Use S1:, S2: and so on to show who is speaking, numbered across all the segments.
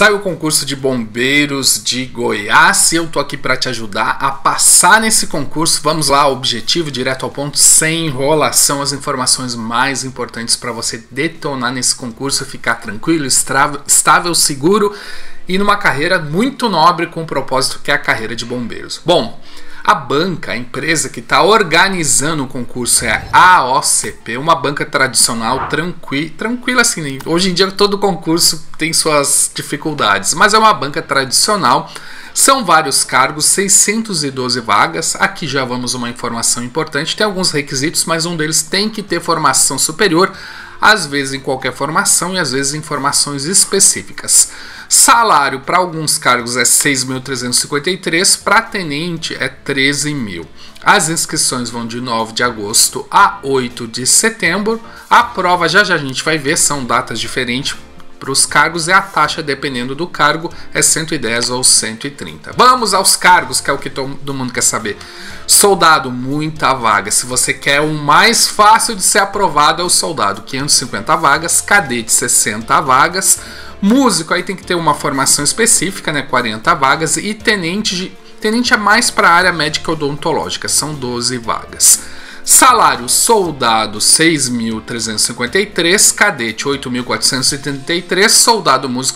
S1: Sai o concurso de bombeiros de Goiás e eu tô aqui para te ajudar a passar nesse concurso. Vamos lá, objetivo, direto ao ponto, sem enrolação, as informações mais importantes para você detonar nesse concurso, ficar tranquilo, estável, seguro e numa carreira muito nobre com um propósito que é a carreira de bombeiros. Bom, a banca, a empresa que está organizando o concurso é a AOCP, uma banca tradicional, tranquila assim. Hoje em dia todo concurso tem suas dificuldades, mas é uma banca tradicional. São vários cargos, 612 vagas. Aqui já vamos uma informação importante. Tem alguns requisitos, mas um deles tem que ter formação superior, às vezes em qualquer formação e às vezes em formações específicas. Salário para alguns cargos é 6.353, para tenente é 13.000. As inscrições vão de 9 de agosto a 8 de setembro. A prova já a gente vai ver, são datas diferentes para os cargos e a taxa, dependendo do cargo, é 110 ou 130. Vamos aos cargos, que é o que todo mundo quer saber. Soldado, muita vaga. Se você quer o mais fácil de ser aprovado, é o soldado, 550 vagas. Cadete, 60 vagas. Músico, aí tem que ter uma formação específica, né, 40 vagas. E tenente é mais para a área médica odontológica, são 12 vagas. Salário, soldado 6.353, cadete 8.433, soldado músico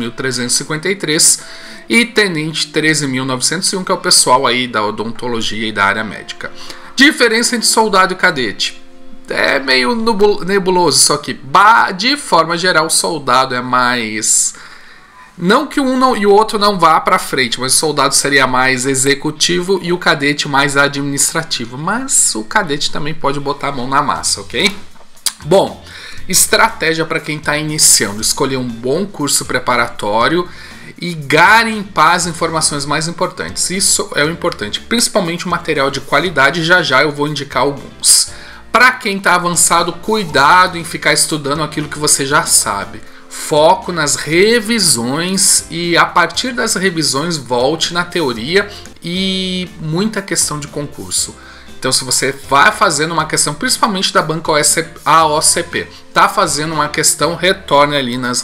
S1: 6.353 e tenente 13.901, que é o pessoal aí da odontologia e da área médica. Diferença entre soldado e cadete é meio nebuloso, só que de forma geral o soldado é mais... Não que um e o outro não vá para frente, mas o soldado seria mais executivo e o cadete mais administrativo. Mas o cadete também pode botar a mão na massa, ok? Bom, estratégia para quem está iniciando: escolher um bom curso preparatório e garimpar as informações mais importantes. Isso é o importante, principalmente o material de qualidade. Já eu vou indicar alguns. Para quem está avançado, cuidado em ficar estudando aquilo que você já sabe. Foco nas revisões e a partir das revisões volte na teoria e muita questão de concurso. Então, se você vai fazendo uma questão, principalmente da banca AOCP, tá fazendo uma questão, retorne ali nas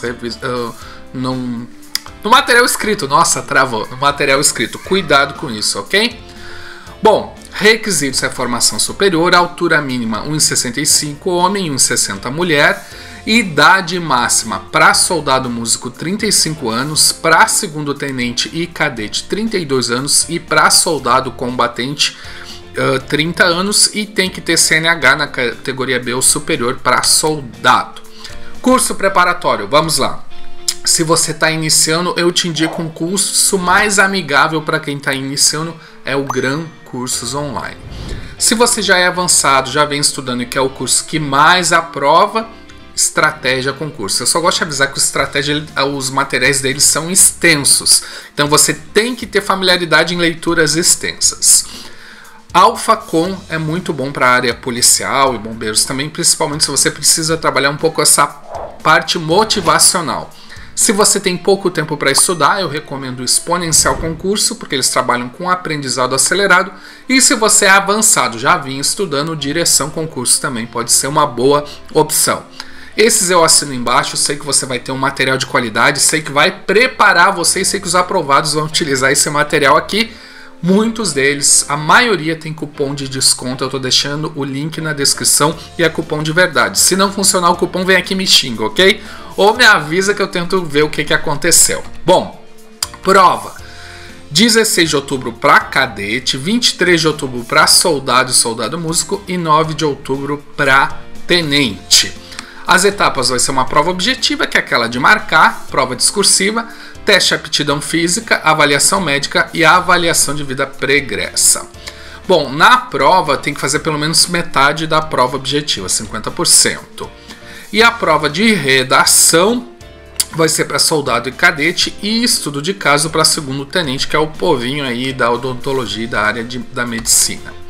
S1: no material escrito. Nossa, travou. No material escrito. Cuidado com isso, ok? Bom, requisitos é formação superior, altura mínima 1,65 homem e 1,60 mulher. Idade máxima para soldado músico 35 anos, para segundo tenente e cadete 32 anos e para soldado combatente 30 anos, e tem que ter CNH na categoria B ou superior para soldado. Curso preparatório, vamos lá. Se você está iniciando, eu te indico um curso mais amigável para quem está iniciando, é o Gran Cursos Online. Se você já é avançado, já vem estudando e quer o curso que mais aprova, Estratégia Concurso. Eu só gosto de avisar que o Estratégia, os materiais deles são extensos, então você tem que ter familiaridade em leituras extensas. AlphaCom é muito bom para a área policial e bombeiros também, principalmente se você precisa trabalhar um pouco essa parte motivacional. Se você tem pouco tempo para estudar, eu recomendo o Exponencial Concurso, porque eles trabalham com aprendizado acelerado. E se você é avançado, já vinha estudando, Direção Concurso também pode ser uma boa opção. Esses eu assino embaixo, sei que você vai ter um material de qualidade, sei que vai preparar você e sei que os aprovados vão utilizar esse material aqui. Muitos deles, a maioria tem cupom de desconto, eu estou deixando o link na descrição e é cupom de verdade. Se não funcionar o cupom, vem aqui e me xinga, ok? Ou me avisa que eu tento ver o que aconteceu. Bom, prova 16 de outubro para cadete, 23 de outubro para soldado e soldado músico e 9 de outubro para tenente. As etapas vai ser uma prova objetiva, que é aquela de marcar, prova discursiva, teste de aptidão física, avaliação médica e a avaliação de vida pregressa. Bom, na prova tem que fazer pelo menos metade da prova objetiva, 50%. E a prova de redação vai ser para soldado e cadete e estudo de caso para segundo tenente, que é o povinho aí da odontologia e da área da medicina.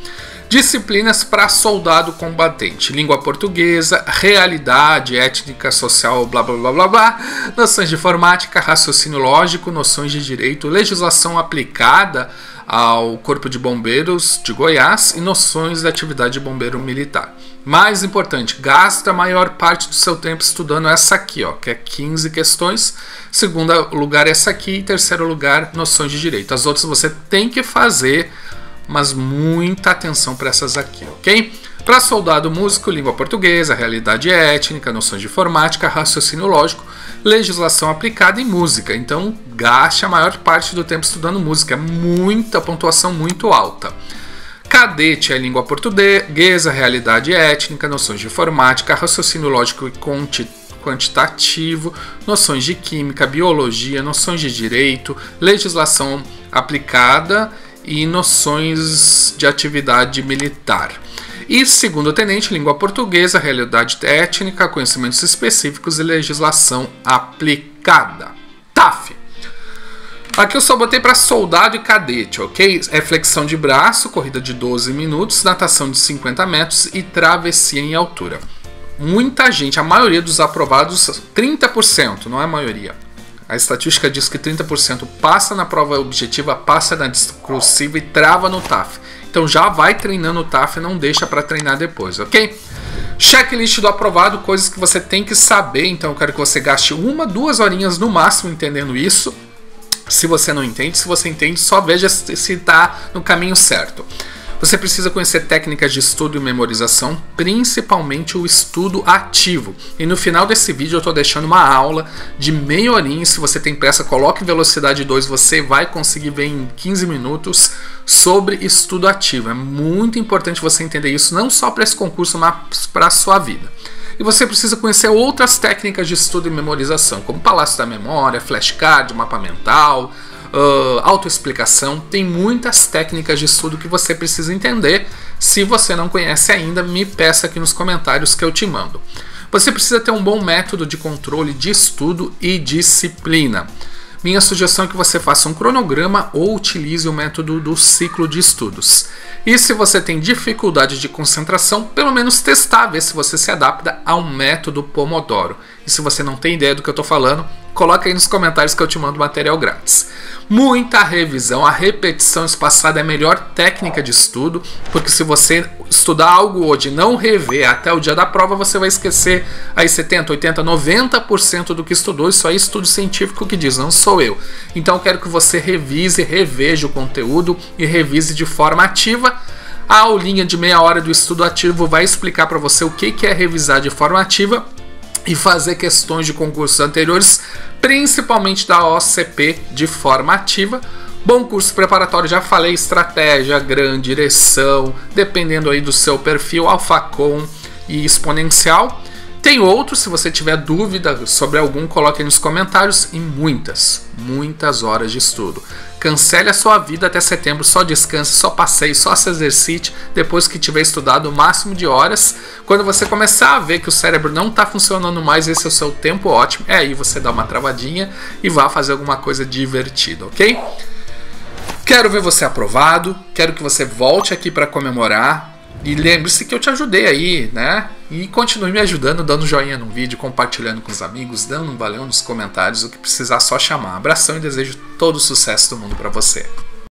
S1: Disciplinas para soldado combatente: língua portuguesa, realidade, étnica, social, blá blá blá blá blá, noções de informática, raciocínio lógico, noções de direito, legislação aplicada ao Corpo de Bombeiros de Goiás e noções da atividade de bombeiro militar. Mais importante, gasta a maior parte do seu tempo estudando essa aqui, ó, que é 15 questões. Segundo lugar essa aqui e terceiro lugar noções de direito. As outras você tem que fazer, mas muita atenção para essas aqui, ok? Para soldado músico, língua portuguesa, realidade étnica, noções de informática, raciocínio lógico, legislação aplicada e música. Então, gaste a maior parte do tempo estudando música, é muita pontuação muito alta. Cadete é língua portuguesa, realidade étnica, noções de informática, raciocínio lógico e quantitativo, noções de química, biologia, noções de direito, legislação aplicada e noções de atividade militar. E segundo tenente, língua portuguesa, realidade étnica, conhecimentos específicos e legislação aplicada. TAF. Aqui eu só botei para soldado e cadete, ok? É flexão de braço, corrida de 12 minutos, natação de 50 metros e travessia em altura. Muita gente, a maioria dos aprovados, 30%, não é a maioria. A estatística diz que 30% passa na prova objetiva, passa na discursiva e trava no TAF. Então já vai treinando o TAF, não deixa para treinar depois, ok? Checklist do aprovado, coisas que você tem que saber. Então eu quero que você gaste 1-2 horinhas no máximo entendendo isso. Se você não entende, se você entende, só veja se está no caminho certo. Você precisa conhecer técnicas de estudo e memorização, principalmente o estudo ativo. E no final desse vídeo eu estou deixando uma aula de meia horinha. Se você tem pressa, coloque velocidade 2, você vai conseguir ver em 15 minutos sobre estudo ativo. É muito importante você entender isso, não só para esse concurso, mas para a sua vida. E você precisa conhecer outras técnicas de estudo e memorização, como Palácio da Memória, flashcard, mapa mental, autoexplicação. Tem muitas técnicas de estudo que você precisa entender. Se você não conhece ainda, me peça aqui nos comentários que eu te mando. Você precisa ter um bom método de controle de estudo e disciplina. Minha sugestão é que você faça um cronograma ou utilize o método do ciclo de estudos. E se você tem dificuldade de concentração, pelo menos testar, ver se você se adapta ao método Pomodoro. E se você não tem ideia do que eu estou falando, coloca aí nos comentários que eu te mando material grátis. Muita revisão, a repetição espaçada é a melhor técnica de estudo, porque se você estudar algo hoje e não rever até o dia da prova, você vai esquecer aí 70, 80, 90% do que estudou. Isso aí é estudo científico que diz, não sou eu. Então eu quero que você revise, reveja o conteúdo e revise de forma ativa. A aulinha de meia hora do estudo ativo vai explicar para você o que é revisar de forma ativa e fazer questões de concursos anteriores, principalmente da OCP, de forma ativa. Bom curso preparatório, já falei, estratégia, grande, direção, dependendo aí do seu perfil, Alphacom e Exponencial. Tem outros, se você tiver dúvida sobre algum, coloque aí nos comentários. E muitas horas de estudo. Cancele a sua vida até setembro, só descanse, só passeie, só se exercite. Depois que tiver estudado o máximo de horas, quando você começar a ver que o cérebro não está funcionando mais, esse é o seu tempo ótimo. É aí você dá uma travadinha e vá fazer alguma coisa divertida, ok? Quero ver você aprovado, quero que você volte aqui para comemorar. E lembre-se que eu te ajudei aí, né? E continue me ajudando, dando joinha no vídeo, compartilhando com os amigos, dando um valeu nos comentários, o que precisar só chamar. Abração e desejo todo o sucesso do mundo para você.